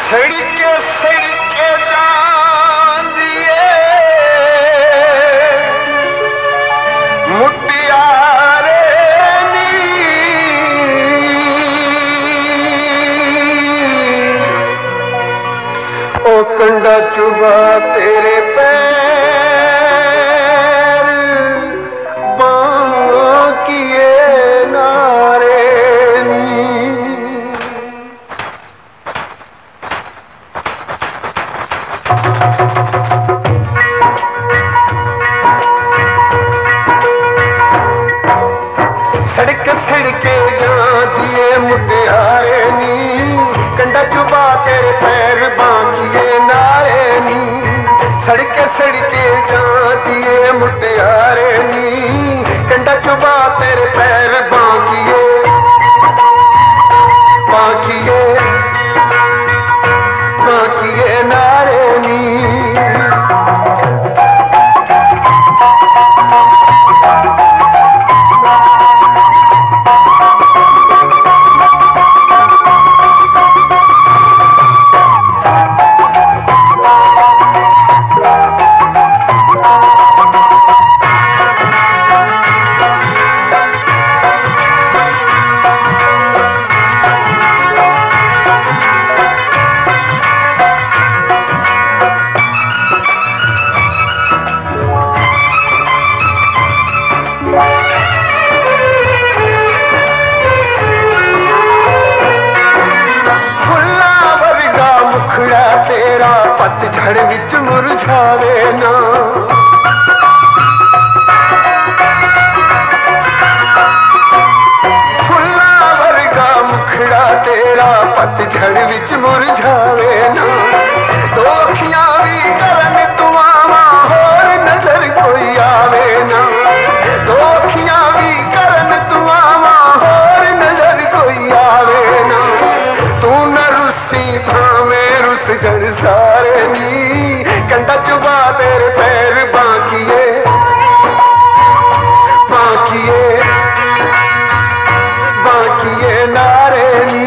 सड़के सड़के जांदिए मुटियारे नी ओ कंडा चुबा तेरे पैर बांकिए नारे सड़क सड़के जांदिए मुटियारे नी कंडा चुबा तेरे पैर बांकिए नारे नी सड़के सड़के जांदिए मुटियारे नी कंडा चुबा तेरे पैर बांकिए बांकिए बांकिए नारे नी तेरा पतझड़ विच मुरझावे ना फुल्ला वर्गा मुखड़ा तेरा पतझड़ विच मुरझावे ना दो अखियां भी करन तुआवा होर नजर कोई आवे ना दो अखियां भी करन तुआवा होर नजर कोई आवे ना तू न रुसी भावे जड़ सारे नी कंडा चुबा तेरे पैर बांकिए बांकिए बांकिए नारे नी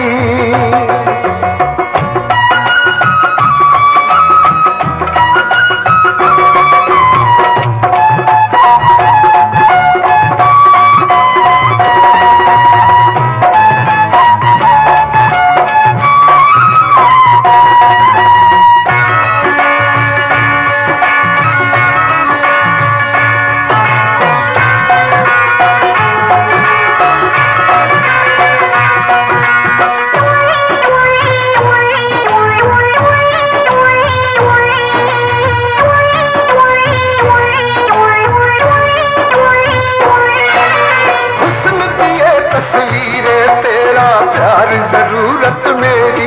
तेरा प्यार जरूरत मेरी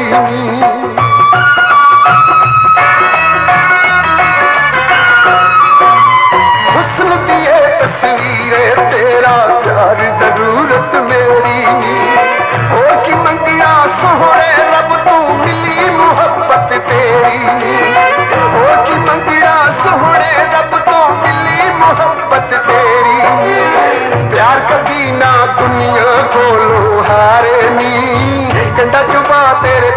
हुस्न दिए तस्वीरें तेरा प्यार जरूरत मेरी हो कि मंगिया सोहरे रब तू मिली मोहब्बत तेरी हो कि मंगिया सोहरे रब तू मिली मोहब्बत तेरी प्यार कभी ना दुनिया खोलो हारे नी कंडा चुबा तेरे